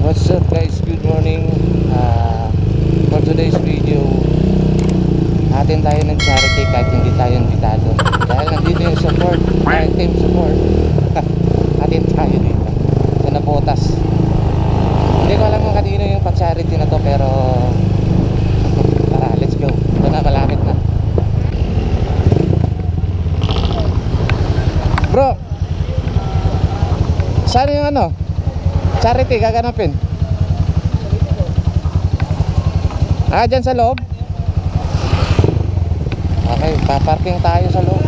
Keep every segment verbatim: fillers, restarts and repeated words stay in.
What's up guys, good morning. uh, For today's video, atin tayo ng charity kahit hindi tayo invitado. Dahil nandito yung support, uh, team support. Atin tayo dito sa Nabotas. Hindi ko alam kung kanino yung pa-charity na to, pero tara, let's go. Ito na, malapit na. Bro, saan yung ano? Charity, gaganapin? Ah, dyan sa loob? Okay, paparking tayo sa loob.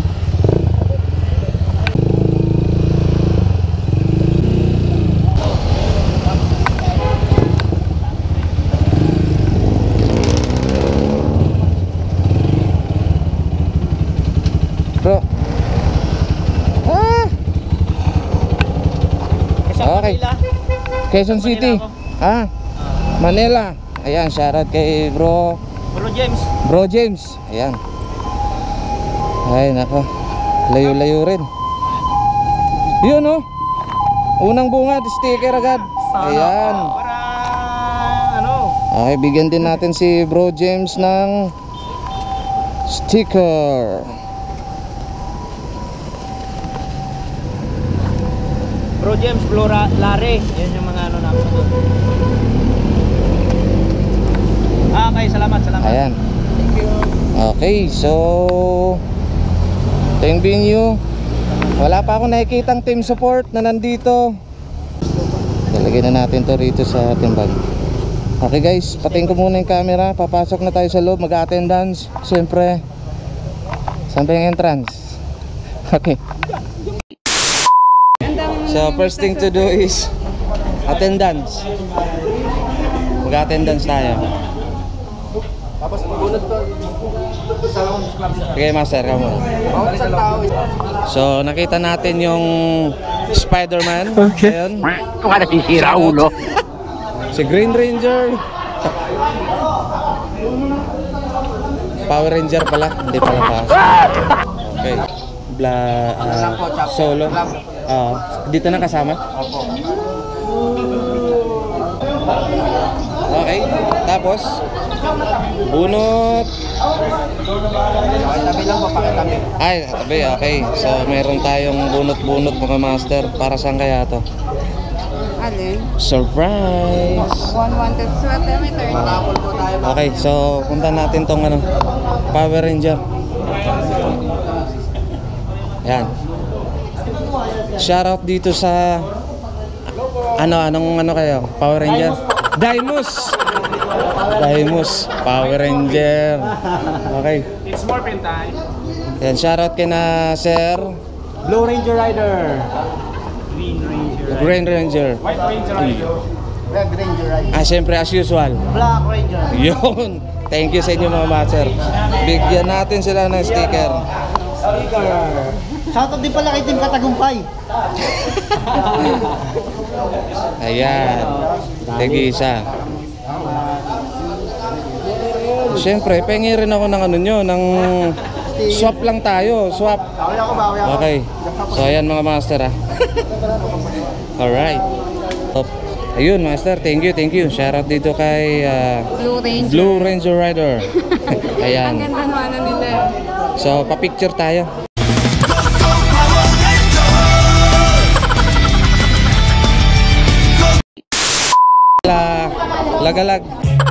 Bro. Ah! Okay. Quezon City. Ah, Manila. Ayan, shoutout kay bro Bro James. Bro James. Ayan. Ay, nako. Layo-layo rin. Yun oh. Unang bunga, sticker agad. Ayan. Para ano? Okay, bigyan din natin si Bro James ng sticker. Bro James, Bro Lare. Yan yung mga ano namin. Ah, okay, salamat, salamat. Ayan. Thank you. Okay, so ito yung venue. Wala pa akong nakikitang team support na nandito. Talagyan na natin to rito sa ating bag. Okay guys, patingin ko muna yung camera. Papasok na tayo sa loob, mag-attendance. Siyempre, saan ba yung entrance? Okay. So first thing to do is attendance. Mag-attendance tayo. Okay, master, kamu. So nakita natin yung Spider-Man. Okay. Ayun. Kung ano sisira ulo. Si Green Ranger. Power Ranger pala, hindi pala pa. Okay. Bla uh, solo. Uh, dito na kasama. Okay. Tapos bunot. Tabi lang, papakitabi. Ay, tabi, okay. So meron tayong bunot-bunot mga master. Para saan kaya to? Alin? Surprise! One wanted sweater, may turn. Okay, so punta natin tong ano, Power Ranger. Yan. Shoutout dito sa ano, anong ano kayo? Power Ranger? Daimus! Daimus, Power Ranger. Okay. It's Morphin time. Yan, shoutout kay na Sir Blue Ranger Rider. Green Ranger. Green Ranger. White Ranger Rider. Red Ranger Rider. Ah, syempre as usual. Black Ranger. Yun. Thank you sa inyo mga master. Bigyan natin sila ng sticker. Sticker. Shoutout din pala kay Team Katagumpay. Ayan. Tegi isa. Siyempre, pengi rin ako ng ano nyo, ng swap lang tayo. Swap. Bawi ako, bawi ako. Okay. So ayan mga master ah. Alright. Ayun master, thank you, thank you. Shoutout dito kay uh, Blue Ranger. Blue Ranger Rider. Ang Ayan. ganda ng ano nila. So pa-picture tayo. La lagalag.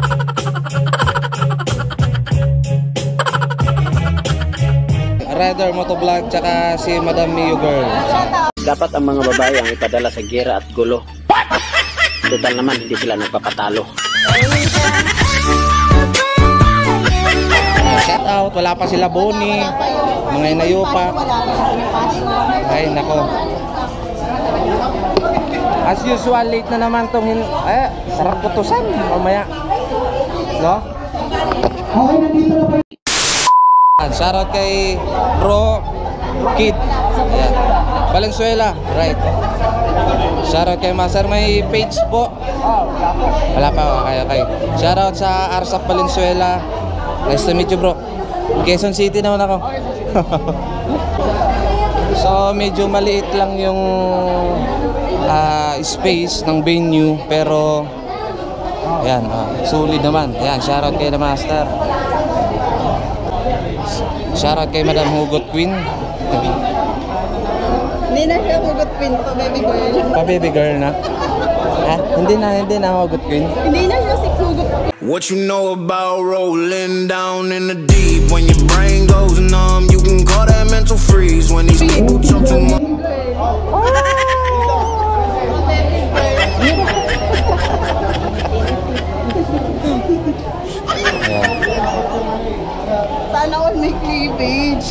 Rider Motovlog tsaka si Madam Mio Girl. Dapat ang mga babae ang ipadala sa gera at gulo. Total naman, hindi sila nagpapatalo. Shout out, wala pa sila Boni, mga inayo pa. Ay nako. As usual, late na naman tong hin... Eh, sarap kutusan mamaya. No? Okay, nandito na pa. Shoutout kay Bro Kid. Ayan. Valenzuela, right. Shoutout kay Master, may page po. Wala pa, okay, okay. Shoutout sa Arsap Valenzuela. Nice to meet you, bro. Quezon City naman ako. So medyo maliit lang yung ah, space ng venue, pero ayan, ah, solid naman. Ayan, shoutout kay The Master. Shoutout kay Madam Hugot Queen. Hindi na siya hugot pin pa, baby girl. Pa baby girl na. Ah, hindi na, hindi na Hugot Queen. Hindi na siya si hugot pin. What you know about rolling down in the deep? When your brain goes numb, you can call that mental freeze. When these people talk too much. Sana all may cleavage.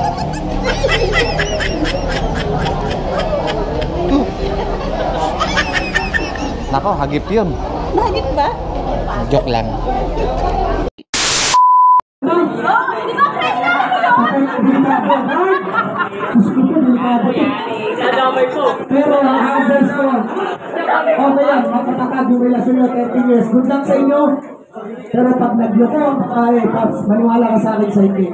Nako, hagip yun. Bakit ba? Joke lang. Pero ang houses ko, okay yan, makatakag yung relasyon nyo thirty years. Good luck sa inyo. Pero pag nagloko, ay, Paps, maniwala ka sa akin sa hindi.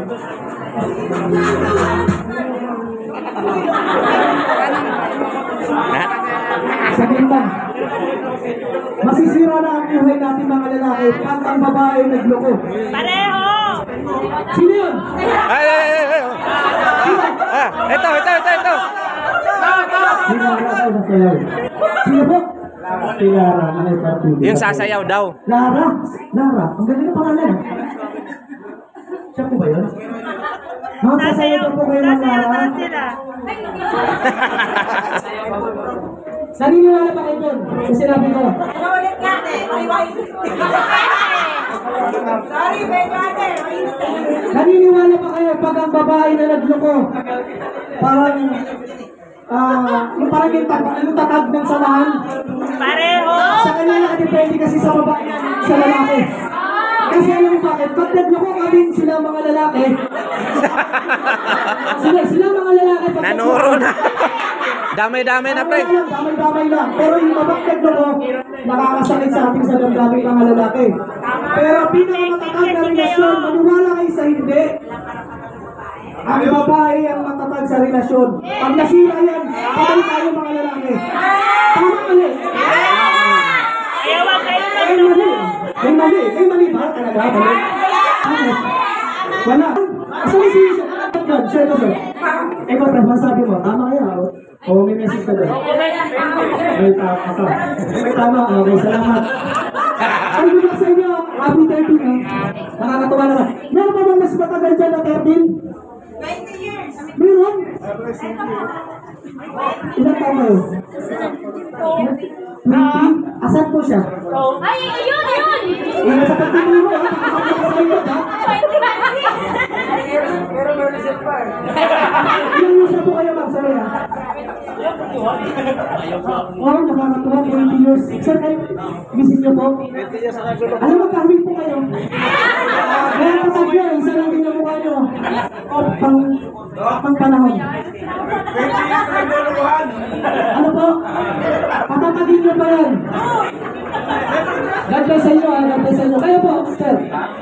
Sabihin lang, masisira na ang buhay natin mga lalaki pag ang babae nagloko. Pareho! Sino yun? Ay, ay, ay, ay. Ah, ito, ito, ito, ito. Sino ang lalaki na kayo? Sino po? Si Lara, nanay Patuloy. Yung sasayaw daw. Lara? Lara? Ang galing na pangalan. Siya po ba yun? Mga sasayaw po kayo ng Sasayaw Lara? daw sila. Naniniwala pa kayo doon? Kasi sinabi ko. Ulit nga, eh. Sorry, medyo ate. Naniniwala pa kayo pag ang babae na nagloko? Parang, ah, yung parang yung, tag yung tatag ng samahan. Pareho! Sa kanya nakadepende kasi sa babae, sa lalaki. Kasi alam mo bakit? Pag nagloko kami sila mga lalaki, sila, sila mga lalaki. Pag Nanuro na. Damay-damay na, pre. Damay-damay lang, damay-damay lang. Pero yung mabakit mo, nakakasakit sa ating sa damdamin ng mga lalaki. Pero pinakamatatag na relasyon, maniwala kayo sa hindi. Ang babae ang matatag sa relasyon. Pag nasira yan, patay tayo mga lalaki. Tama mali. Ayaw kayo Ay mali. Ay mali. Ay mali ba? Talaga? Mali. Ano? Wala. Asan si siya? Siya ito siya. Ikaw, Pres, masabi mo. Tama kaya? O may message ka doon? May tama ka. May tama. Okay, salamat. Ay, good luck sa inyo. Happy thirteen, ha? Nakakatawa naman. Meron pa bang mas matagal dyan na thirteen? twenty years. Meron? Ilan taon kayo? twenty? Asan po siya? Ay, ayun, ayun! Eh, nasa pagtingin mo, ha? Nakakatawa ha? Ilang years na po kayo, ma'am? Sorry, ha? Oh, nakakatawa, twenty years. Sir, kayo, visit niyo po? Alam mo, kahawin po kayo. Kaya kapag yun, isa lang din yung mukha niyo. O, pang, pang panahon. Ano po? Patatagin niyo pa yan. God bless sa inyo, ha? God bless sa inyo. Kayo po, sir.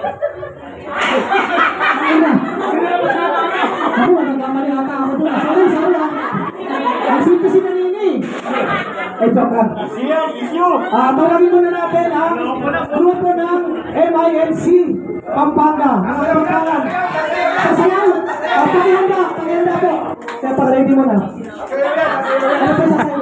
Ayun na. Ako, nagkamali ata ako doon. Sorry, sorry, ha? Nagsit kasi nanini. Eh, joke lang. Ah, tawagin muna natin, ha? Grupo ng M I N C Pampanga. Mga pagkalan. Sasayaw. Ah, pakihanda. Pakihanda po. Kaya pag-ready mo na. Ano pa sasayaw?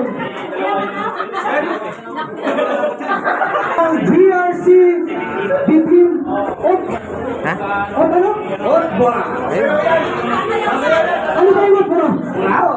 Ang G R C between Ot. Ha? Ot ano? Ot ba? Ano ba yung Ot ba? Wow.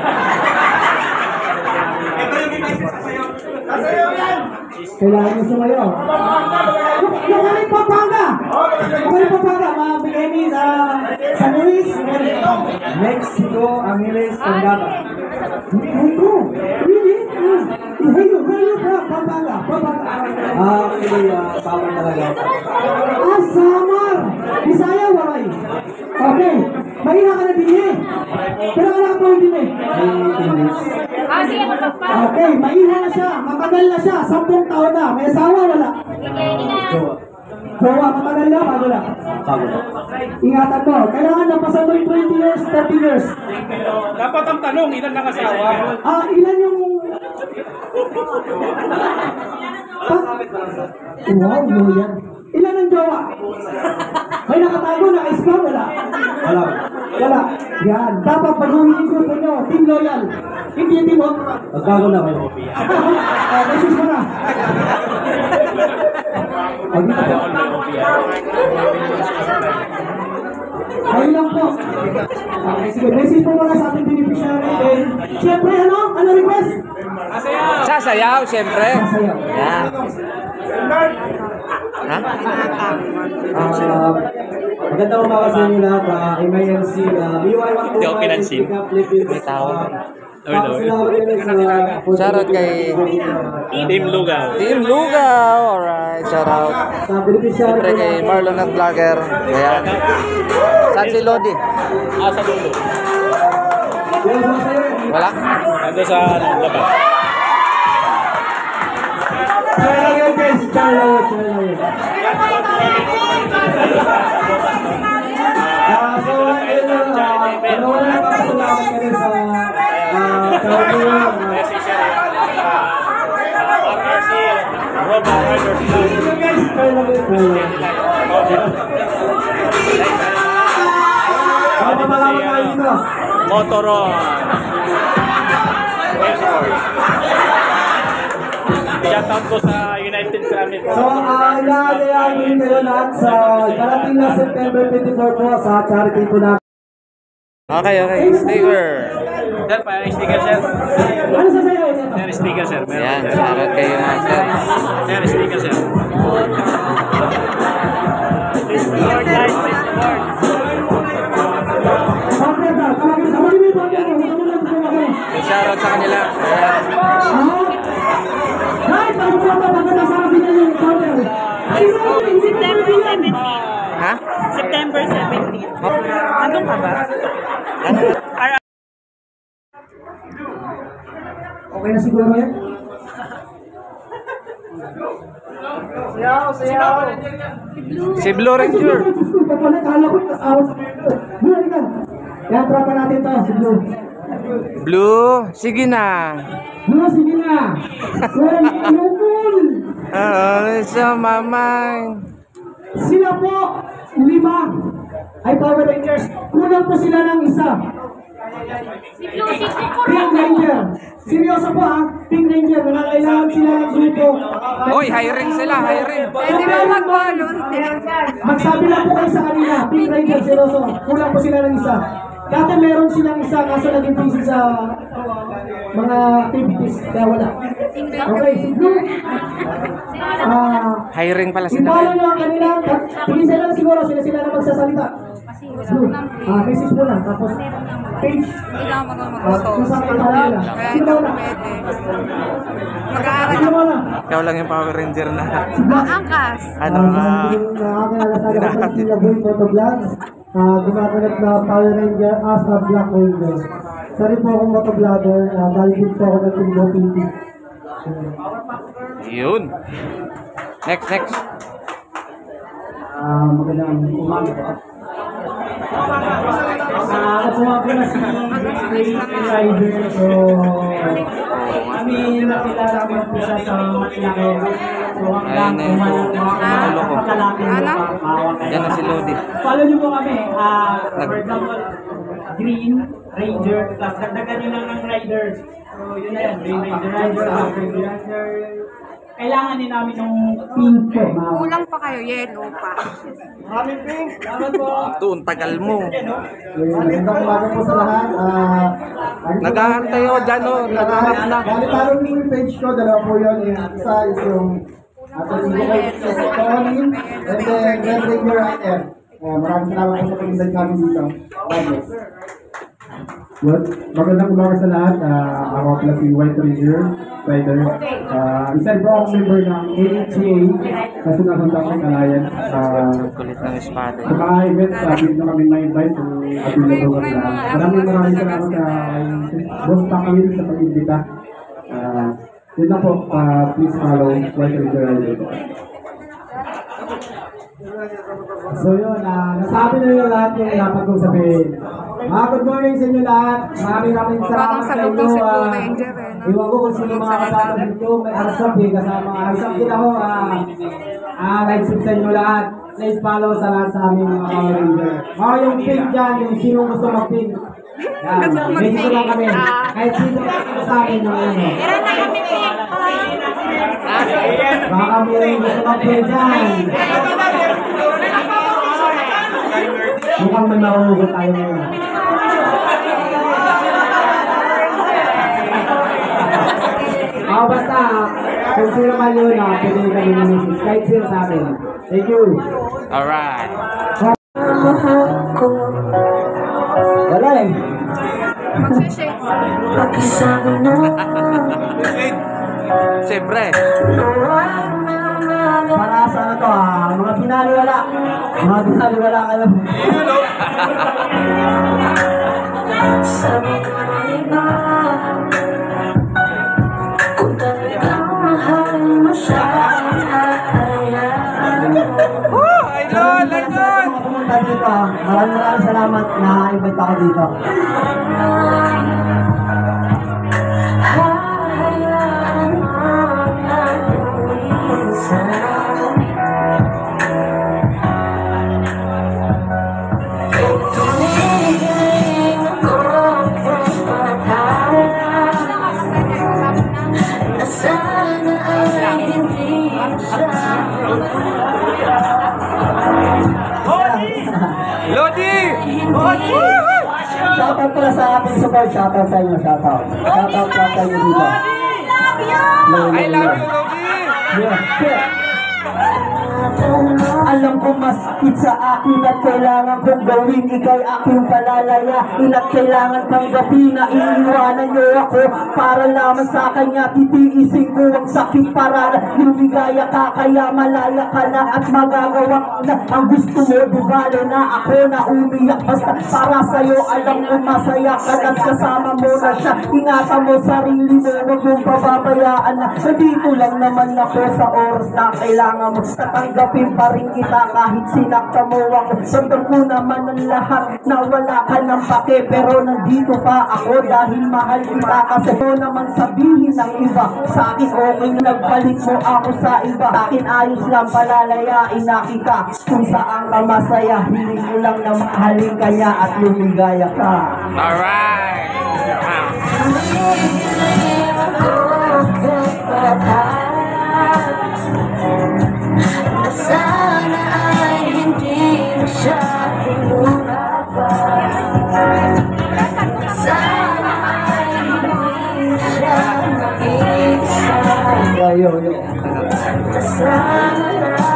Kailangan nyo sumayo. Yung kaling Pampanga! Yung kaling Pampanga, mga bigay sa San Luis, Mexico, Angeles, Candaba. Mexico? Really? Where you, where you from? Pampanga? Pampanga? Ah, actually, uh, Samar talaga. Ah, Samar! Bisaya, Waray. Okay. Mahina ka na din eh. Pero wala ka po din eh. Ah, sige, magpapa. Okay, mahina na siya. Matagal na siya. Sampung taon na. May asawa, wala. Jowa, matagal na, bago lang. Bago na. Ingatan mo, kailangan napasan mo yung twenty years, thirty years. Dapat ang tanong, ilan nakasawa? Ah, ilan yung... Wow, loyal. Ilan ang jowa? May nakatago, naka-scam, wala? Wala. Wala. Yan. Dapat pag-uwi yung grupo nyo, team loyal. Hindi team mo. Magbago na kayo. Ah, message mo na. Ayun lang po. Okay, sige, message po muna sa ating beneficiary. And, siyempre, ano? Ano request? Sasayaw, siyempre. Sasayaw. Yan. Ha? Ah, magandang umaga sa inyo lahat. Uh, M I M C, uh, B Y one two five, Pick Up Philippines. May tawag. Shoutout Shoutout kay Team Lugaw. Team Lugaw. Alright, shout out. Sa beneficiary Siyempre kay Marlon at Vlogger. Ayan. Saan si Lodi? Ah, sa dulo. Wala? Ando sa labas. Share lang yun, guys. Share lang yun. Share lang yun. Ah, so, yun lang. ah, Ano wala na papasalamat ka rin sa ah, tawag mo yun, ah, yun, guys. Share lang yun. Share lang yun. Ano pa malaman tayo dito? Motoron. Shoutout ko sa United Summit. So, ah, inaalayain kayo lahat sa darating na September twenty-four po sa charity po natin. Okay, okay. Sticker. Sir, pa sticker, sir. Ano sa sayo ito? Sir, sticker, sir. Meron. Ayan, shout out kay Master. Sir, sticker, sir. Lord, guys, please support. Okay, sir. Tawagin sa mga po. Shout out sa kanila. Ayan. Guys, ano po ito? Maganda sa akin yung counter. September seventeenth. Ha? September seventeenth. Andun ka ba? Okay na siguro yan? Siyaw, siyaw. Si Blue Ranger. Kapala, kala ko yung awas. Blue, ikaw. Yan, tropa natin to, si Blue. Blue, sige na. Blue, sige na. Well, lupul. Ah, sa mamay. Sila po, lima, ay Power Rangers. Kulang po sila ng isa. Pink Ranger. Seryoso po ha, Pink Ranger. Nangangailangan sila ng grupo. Oy, hiring sila, hiring. Pwede ba mag-volunteer? Magsabi lang po kayo sa kanila, Pink Ranger, seryoso. Kulang po sila ng isa. Dati meron silang isa kaso naging busy sa mga activities. Kaya wala. Okay, si Blue. Ah, Hiring pala i-follow sila. nyo ang kanila. Tingin sila na siguro, sila-sila na magsasalita. Blue. Ah, message mo lang. Tapos, page. Ah, kung saan kayo nila. Sino ba una? Sino ba una? Ikaw lang yung Power Ranger na. Angkas. Ano nga? Nakakilala sa akin sa sila Boy Motovlogs. Ah, gumaganap na Power Ranger as a Black Ranger. Sorry po akong motovlogger. Ah, dahil din po ako ng Team Go P T. Yun. Next, next. Ah, magandang umaga po. Ah, ako po ako na si Crazy Rider. So, kami nakilala ko po siya sa Matilaki. So, hanggang Ayun, umalang ayun. Ano ko? pagkalapin mo pa. Yan na si Lodi. Follow niyo po kami. Ah, for example, Green Ranger, tapos dagdagan nyo lang ng Riders. So, yun na yan. Green Ranger Rider, Black Ranger Rider. Kailangan din namin yung pink po. ma'am. Kulang pa kayo, yellow pa. Maraming pink. Salamat po. Doon, tagal mo. Ayun, magandang umaga po sa lahat. Ah, Nag-aantay ako dyan, oh. Naghahanap na. Bali, parang yung page ko, dalawa po yun. Yung isa is yung ating ibigay sa Tony, and then Red Ranger I M. Uh, maraming salamat po sa pag-invite namin dito. Thank you. Well, magandang umaga sa lahat. Uh, ako pala si White Ranger Rider. Uh, isa po akong member ng A H A na sinasundang ng Alliance. Uh, Kulit ng espada. sa mga event, uh, dito kami na-invite kung available ka na. Maraming maraming salamat sa Boss Takawin sa pag-invita. Uh, yun na po, uh, please follow White Ranger Rider. So yun, uh, nasabi na yun lahat yung dapat kong sabihin. Mga good morning sa inyo lahat. Maraming maraming salamat sa inyo. Uh, iwan ko kung sino mga kasama dito. May arsap eh, kasama. Arsap din ako. Uh, uh, like sa inyo lahat. Please follow sa lahat sa aming mga Power Ranger. Mga yung pink dyan, yung sino gusto mag-pink. Yan, medyo lang kami. Kahit sino sa akin yung ano. Baka kami rin gusto mag-pink dyan. Mukhang may mahuhugot tayo ngayon. Oh, basta, kung sino man yun, ah, pwede nyo kami namin. Kahit sino sa akin. Thank you. Alright. Wala eh. Siyempre. Para sa ano to ah, mga binaliwala. Mga binaliwala kayo. Sabi ko na iba, kung talagang mahal mo siya, hayaan mo. Oh, idol, idol! Pumunta dito ah. Maraming maraming salamat na invite ako dito. Hayaan mo na lumisan. Tumigiling ako kahit matala, na sana ay hindi siya. Lodi! Shoutout pala sa ating support. Shoutout sa inyo. Shoutout. Shoutout sa inyo dito. I love you, Lodi! Yeah. Yeah. Alam ko mas sa akin at kailangan kong gawin. Ika'y aking palalaya. Ina't kailangan tanggapin na iniwanan niyo ako para lamang sa kanya titiisin ko ang sakit para lumigaya ka. Kaya malaya ka na at magagawa na ang gusto mo. Di bale na ako na umiyak basta para sa'yo. Alam ko masaya ka at kasama mo na siya. Ingatan mo sarili mo, huwag mong pababayaan na nandito lang naman ako sa oras na kailangan mo. Tatanggapin pa rin kita kahit sinakta mo ako. Sandal ko naman ang lahat na wala ka ng pake, pero nandito pa ako dahil mahal kita. Kasi mo naman sabihin ng iba sa akin okay na nagbalik mo ako sa iba. Sa akin ayos lang, palalayain na kita kung saan ka masaya. Hiling ko lang na mahalin kanya at lumigaya ka. Alright! Tumigiling ako kahit matala, na sana ay hindi na siya lumabas. Sana ay hindi na siya mag-isa. Yo, yo, yo. Na sana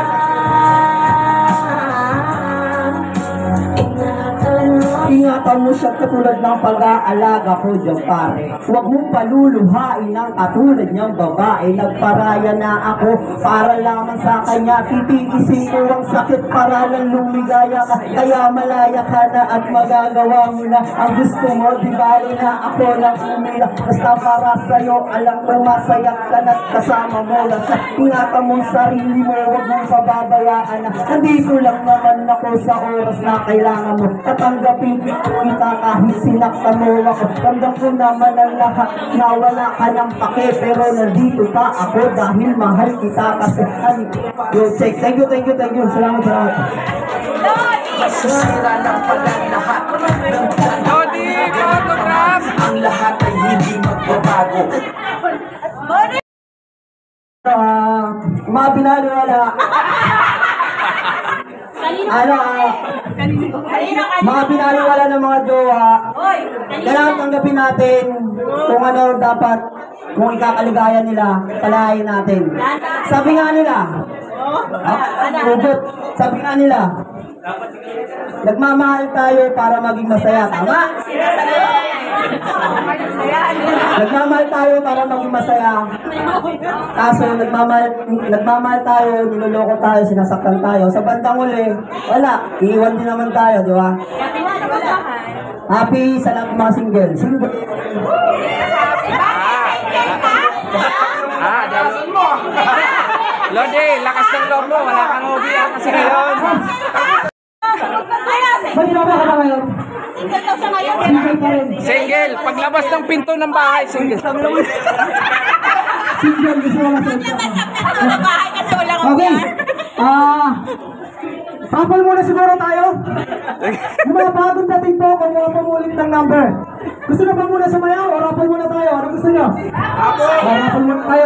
ingatan mo siya katulad ng pag-aalaga ko dyan pare. Huwag mong paluluhain ang katulad niyang babae. Nagparaya na ako para lamang sa kanya. Titiisin ko ang sakit para lang lumigaya ka. Kaya malaya ka na at magagawa mo na ang gusto mo. Di bali na ako lang umila. Basta para sa'yo alam ko masaya ka na kasama mo lang. Ingatan mong sarili mo, huwag mong pababayaan na nandito lang naman ako sa oras na kailangan mo. Tatanggapin kita kahit sinakta mo ako. Ramdam ko naman ang lahat na wala ka ng pake, pero nandito pa ako dahil mahal kita kasi ano. Yo, check. Thank you, thank you, thank you. Salamat, salamat. masisira lang pala lahat ng tanong. Lodi, autograph! Ang lahat ay hindi magbabago. Uh, mga binaliwala. Ano, uh, mga binaliwala ng mga jowa, kailangan tanggapin natin kung ano dapat, kung ikakaligaya nila, palayain natin. Sabi nga nila, uh, ugot, sabi nga nila, nagmamahal tayo para maging masaya, tama? Nagmamahal tayo para maging masaya. Kaso nagmamahal, nagmamahal tayo, niloloko tayo, sinasaktan tayo. Sa bandang uli, wala. Iiwan din naman tayo, di ba? Happy sa lahat ng mga single. Single. Ah, Lodi, lakas ng loob mo. Wala kang O B R kasi ngayon. Ba't ba ka ba ngayon? Single daw siya ngayon. Single pa rin. Single. Paglabas ng pinto ng bahay, single. Single, gusto mo masaya. Pinto ng bahay kasi walang Okay. Ah, papal muna siguro tayo. Yung mga bagong dating po, kung mga pamulit ng number. Gusto na ba muna sumayaw o rapal muna tayo? Ano gusto nyo? Rapal! O, rapal muna tayo.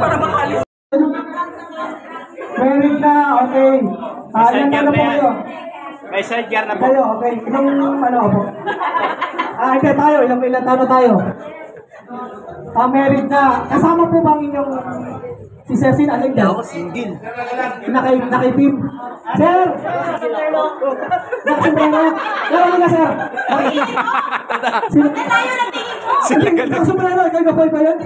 Meron na, okay. Ah, ilan na po kayo? May sidecar na po. Kayo, okay. Ilang ano po? Ah, hindi tayo. Ilang ilan taon na tayo? Ah, married na. Kasama po bang inyong si Cecil? Ano yun? Ako, single. Nakay, nakay-team. Sir! Nakasumbrero. Pero ano ka, sir? Sino? Sila ka na. Nakasumbrero. Ikaw yung boy ba yun?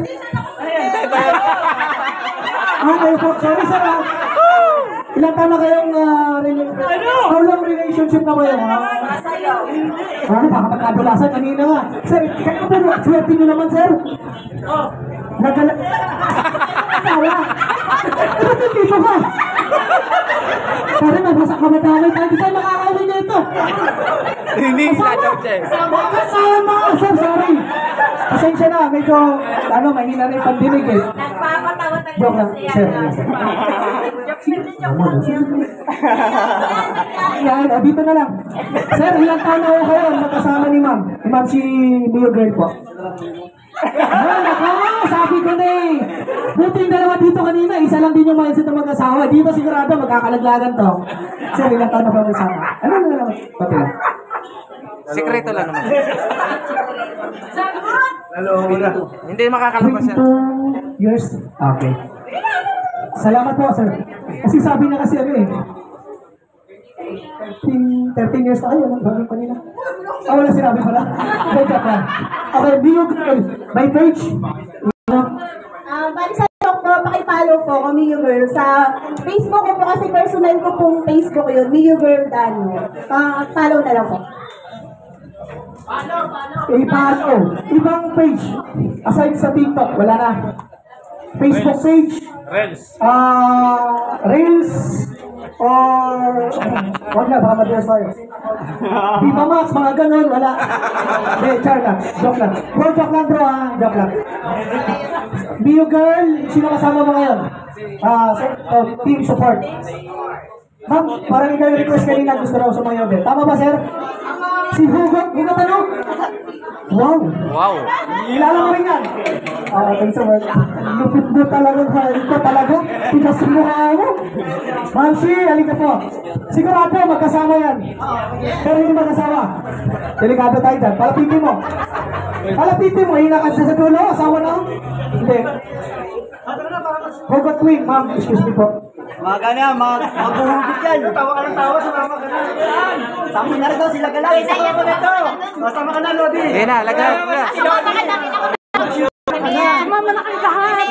Ah, kayo po. Sorry, sir. ah. Ilang taon na kayong uh, relationship? How long relationship na ba yun? Ha? Ano, baka magkadulasan kanina nga. Sir, kayo po, swerte nyo naman, sir. Nagala... Sawa. Ano ba dito ka? Parang nagwasak ka matawag tayo. Di tayo makakawin na ito. Hindi, sadaw siya. Kasama! Sir, sorry. Pasensya na, medyo, ano, mahina na yung pandinig eh. Nagpapatawa tayo. Joke lang, sir. Yan, o dito na lang. Sir, ilang taon na ako kayo magkasama ni ma'am? Ni ma'am si Mio Girl po. Ay, nako, sabi ko na eh. Buti yung dalawa dito kanina, isa lang din yung mindset ng mag-asawa. Dito sigurado magkakalaglagan to. Sir, ilang taon na ba magkasama? Ano na naman? Pati lang. Sekreto lang naman. Hello, muna. Hindi makakalabas yan. twenty-two years? Okay. Salamat po, sir. Kasi sabi na kasi ano eh. thirteen years na kayo, anong gagawin pa nila? Ah, wala sinabi pala. Okay, joke lang. Okay, Mio Girl, by page. Ah, bali sa TikTok po, pakipollow po ko Mio Girl. Sa Facebook ko po kasi personal ko pong Facebook yun, Mio Girl Dano. Ah, follow na lang po. I-follow. Ibang page. Aside sa TikTok, wala na. Facebook page. Reels. Ah, Reels. Or, wag na, baka madalas tayo. Viva Max, mga ganun, wala. Hindi, char lang, joke lang. Bro, joke lang bro ha, joke lang. Mio Girl, sino kasama mo ngayon? Ah, so, oh, team support. Ma'am, parang ikaw yung request kanina, gusto raw sumayaw din. Tama ba, sir? Si Hugot, Hugot ano? Wow. Wow. Kilala mo rin yan. Ah, thanks so much. Lupit mo talaga sa ito talaga. Tigas mo ka mo. Mansi, halika po. Sigurado, magkasama yan. Pero hindi magkasama. Delikado tayo dyan. Palapitin mo. Palapitin mo. Hinakan siya sa dulo. Asawa na. Hindi. Hugot Queen, ma'am. Excuse me po. Mga na, mag maghuhugot yan. Tawa ka ng tawa, sumama ka na. Sama na rin daw sila galang. Sama ka na to. Masama ka na, Lodi. Hindi na, lagyan mo na. Mama na kayo lahat.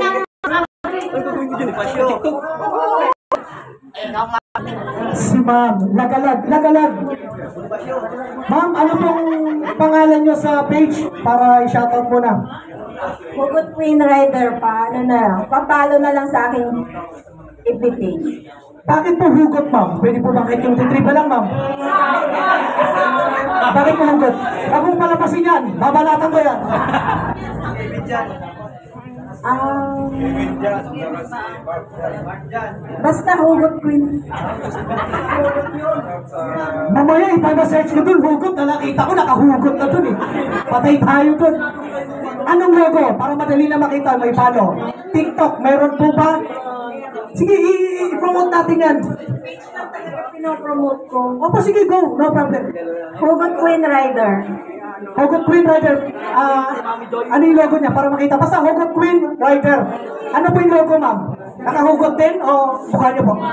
Si ma'am, lagalag, lagalag. Ma'am, ano pong pangalan nyo sa page para i-shoutout mo na? Hugot Queen Rider pa, ano na lang, papalo na lang sa aking F B page. Bakit po hugot, ma'am? Pwede po bakit yung titripa lang, ma'am? Bakit po hugot? Akong palapasin yan, babalatan ko yan. Um, basta Hugot Queen. Mamaya, ipaga-search ko dun, hugot na nakita ko, nakahugot na dun eh. Patay tayo dun. Anong logo? Para madali na makita, may follow. TikTok, meron po ba? Sige, i-promote natin yan. Pinopromote ko. Opo, sige, go. No problem. Hugot Queen Rider. Hugot Queen Rider. Ah, ano yung logo niya para makita? Basta Hugot Queen Rider. Ano po yung logo, ma'am? Nakahugot din o mukha niyo po?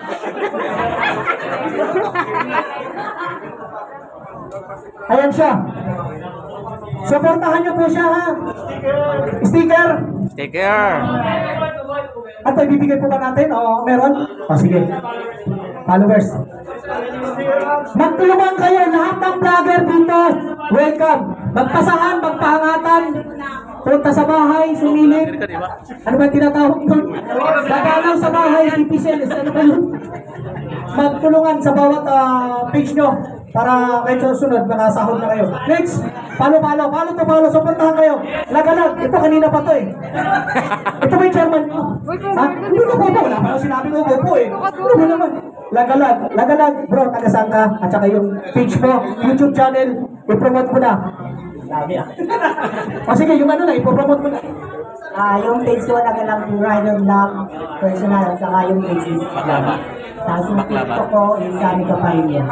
Ayan siya. Supportahan niyo po siya, ha? Sticker. Sticker. At ibibigay po ba natin? O meron? O sige. Followers. Magtulungan kayo. Lahat ng vlogger dito. Welcome. Magpasahan, magpahangatan. punta sa bahay, sumilip. Ano ba tinatawag doon? Gagalaw sa bahay, pipisel, ano ba yun? Magtulungan sa bawat uh, page nyo para kahit sa susunod, makasahod na kayo. Next, palo-palo, palo to palo, supportahan kayo. Lagalag, ito kanina pa to eh. Ito ba yung chairman nyo? Ha? Hindi ko po po, wala pa yung sinabi ko po po eh. Ano ba naman? Lagalag, lagalag, bro, taga-saan ka? At saka yung page mo, YouTube channel, i-promote mo na. Dami ah. O sige, yung ano na, ipopromote mo na. Ah, yung page ko na lang rider vlog personal at saka yung page ko. Tapos yung TikTok ko, yung Gami Kapamilya.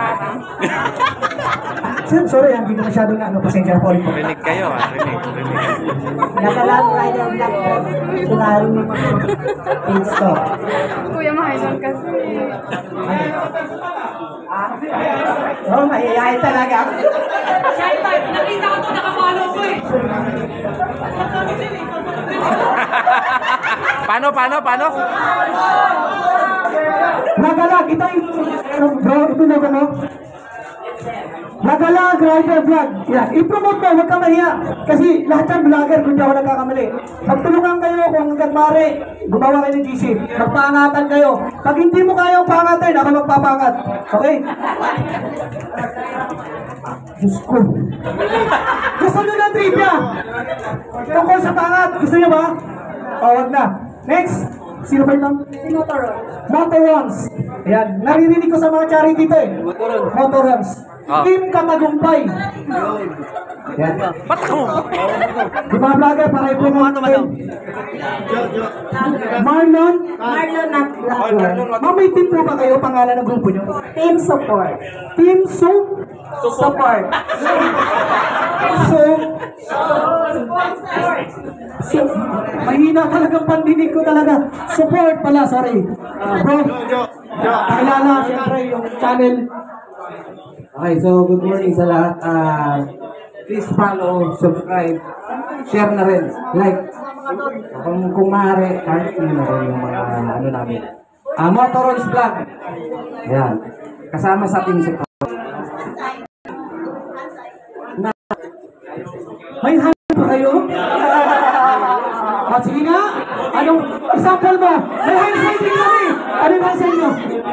Sir, sorry, hindi ko masyadong na, ano, pasensya po ulit po. Rinig kayo ah, rinig, rinig. Nakalang rider vlog ko, personal page ko. Kuya Mahayson kasi. Oh, mahihayin talaga. Shy type, nakita ko ito, nakapalo ko eh. Paano, paano, paano? Lagalag, ito yung, bro, ito na ba mo? Lagalag, rider vlog. Yan, i-promote mo, huwag ka mahiya. Kasi lahat ng vlogger, kung di ako nagkakamali. Magtulungan kayo kung hanggang mare, gumawa kayo ng G C. Magpangatan kayo. Pag hindi mo kaya pangatan, ako magpapangat. Okay? Diyos ko. Gusto nyo ng trivia? Tungkol sa pangat, gusto nyo ba? O, wag na. Next. Sino ba ito? Si Motoron. Motorons. Ayan, naririnig ko sa mga charity ito eh. Motorons. Ah. Team Katagumpay. Ayan. Ba't ako? Di mga vlogger, para i-promote kayo. Marlon. Marlon at Blackburn. Ma'am, may team po ba kayo? Pangalan ng grupo nyo? Team Support. Team Su? Support. So, so, mahina talagang pandinig ko talaga. Support pala, sorry. Uh, bro, pakilala, siyempre, yung channel. Okay, so good morning sa lahat. Uh, please follow, subscribe, share na rin, like. Kung, kung maaari, kahit nyo na rin yung mga ano namin. Uh, Motorons Vlog. Ayan. Kasama sa team support. May hand pa kayo? At sige nga, anong example mo? May hand sign din kami. Ano yung hand sign nyo?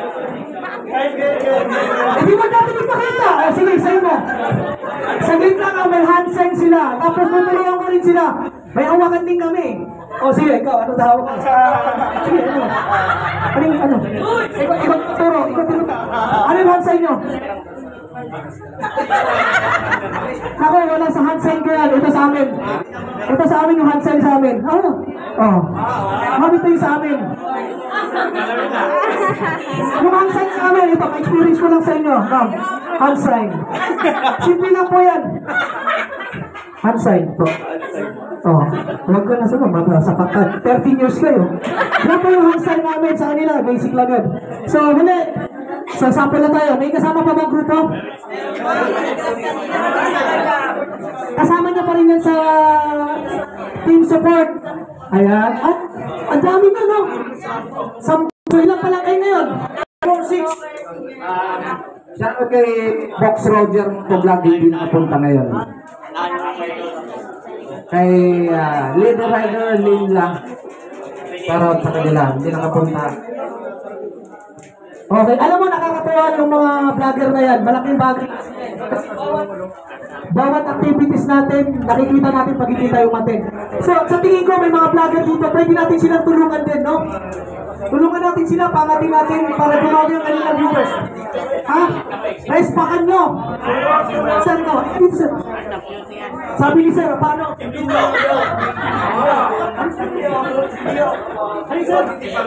Hindi mo natin ipakita. O sige, sign mo. Saglit lang ang may hand sign sila. Tapos tutulungan mo rin sila. May hawakan din kami. O sige, ikaw, ano tawag mo? Sige, ano? Ano yung ano? Ikaw, ikaw, turo, ikaw, turo. Ano yung hand sign nyo? Ako, wala sa hand sign ko yan. Ito sa amin. Ito sa amin yung hand sign sa amin. Ano? Oh. Mami ito yung sa amin. Yung hand sign sa amin, ito, experience ko lang sa inyo. Ma'am, hand sign. Simple lang po yan. Hand sign po. Oh, huwag ko na sa mga sa pakat. thirteen years kayo. Yan po yung hand sign namin sa kanila. Basic lang yun. So, huli. So, sample na tayo. May kasama pa bang grupo? Kasama niya pa rin yan sa team support. Ayan. At ang dami na, no? Sampo ilang pa lang kayo ngayon. four, six. Shoutout kay Box Roger Vlog, hindi nakapunta ngayon. Kay uh, Leader Rider Lin lang. Para sa kanila, hindi nakapunta. Okay, alam mo, nakakatuwa yung mga vlogger na yan. Malaking bagay. Bawat activities natin, nakikita natin pagkikita yung matin. So, sa tingin ko, may mga vlogger dito, pwede natin silang tulungan din, no? Tulungan natin sila, pangatin natin para dumami yung kanilang viewers. Ha? Respakan nyo! Sir, no? Dito, sir. Sabi ni sir, paano? Ano, sir?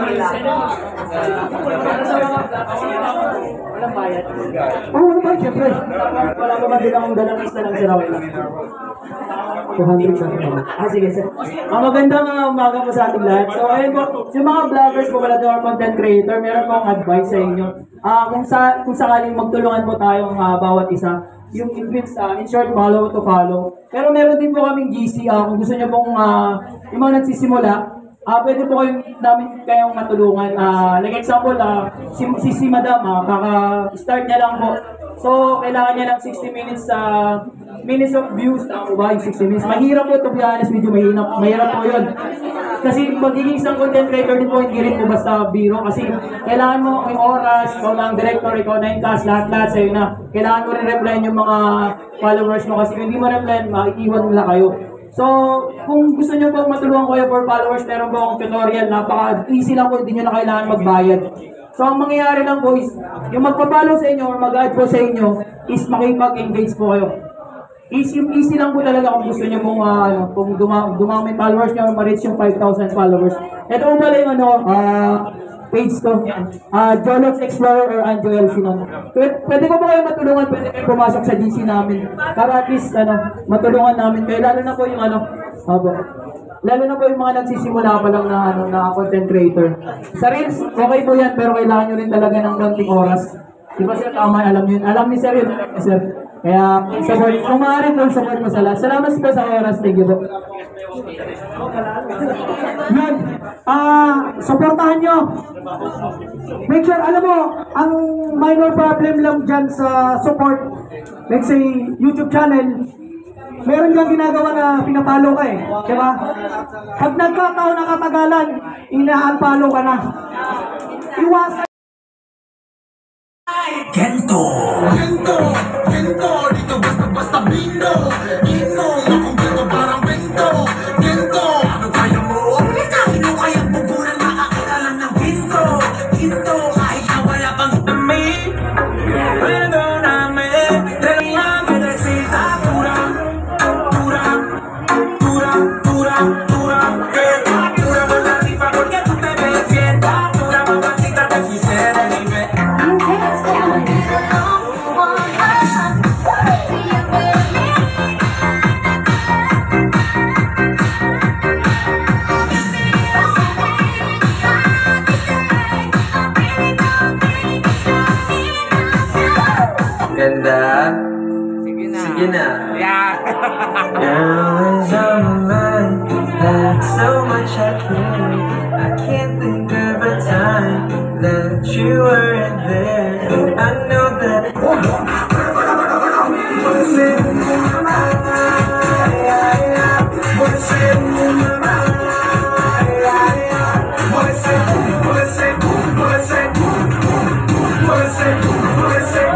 Walang bayad. Oo, ano ba? Siyempre. Wala pa ba din akong dalang isa ng sirawin lang? two hundred siya. Ah, sige, sir. Ah, magandang uh, umaga po sa ating lahat. So, ayun po, yung mga vloggers po pala or content creator, meron po akong advice sa inyo. Ah, kung sa kung sakaling magtulungan po tayong uh, bawat isa, yung in, uh, in short, follow to follow. Pero meron din po kaming G C, uh, kung gusto niyo pong uh, yung mga nagsisimula, Ah, uh, pwede po kayong namin kayong matulungan. Ah, uh, like example, uh, si, si si Madam, uh, baka start niya lang po. So, kailangan niya ng sixty minutes sa uh, minutes of views, tama ba? Yung sixty minutes. Mahirap po, to be honest, medyo mahirap, mahirap po yun. Kasi magiging isang content creator din po, hindi rin po basta biro. Kasi kailangan mo yung oras, ikaw na ang director, ikaw na yung cast, lahat-lahat sa'yo na. Kailangan mo rin replyan yung mga followers mo kasi kung hindi mo replyan, maiiwan nila kayo. So, kung gusto nyo po matulungan kayo for followers, meron po akong tutorial, napaka-easy lang po, hindi nyo na kailangan magbayad. So, ang mangyayari lang po is, yung magpa-follow sa inyo or mag-add po sa inyo is makipag-engage po kayo. Easy, easy lang po talaga kung gusto niyo pong uh, ano, kung duma dumami followers niyo, ma-reach yung five thousand followers. Ito po pala yung ano, uh, page ko. Uh, Jolox Explorer or Anjo L C nun. Pwede, pwede ko ba kayo matulungan? Pwede kayo pumasok sa G C namin. Para at least, ano, matulungan namin kayo. Lalo na po yung ano, abo. Lalo na po yung mga nagsisimula pa lang na, ano, na content creator. Sa Reels, okay po yan, pero kailangan nyo rin talaga ng konting oras. Di ba sir, tama, alam nyo yun. Alam ni sir yun, sir. Kaya, support, kung maaari po, support mo sa lahat. Salamat po sa oras, thank you po. Yan. Ah, uh, supportahan nyo. Make sure, alam mo, ang minor problem lang dyan sa support, let's say, YouTube channel, meron dyan ginagawa na pinapalo ka eh. Diba? Pag nagkataon na katagalan, ina-unfollow ka na. Iwasan. Gento, gento, gento, dito basta-basta bindo. Inom, akong gento parang bento. Gento, ano kaya mo? Ano kaya pupunan makakilala ng ginto? Ginto, kahit na wala pang damit. Pwede namin, dahil namin ay sita. Turang, turang, turang, turang, turang. Gento, turang, wala si pagod ka tu te ves. Gento, turang, mamacita, te quisiera ni me. Ganda. Sige na. Sige na. Yeah. Now is on my mind. That's so much I care. I can't think of a time that you weren't there. I know that. What's in my mind? What's in my mind? What's in? What's in? What's in? What's in? What's in?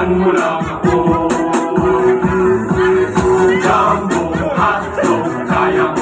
Tingnan mo lang ako. Jumbo, hotdog, kayang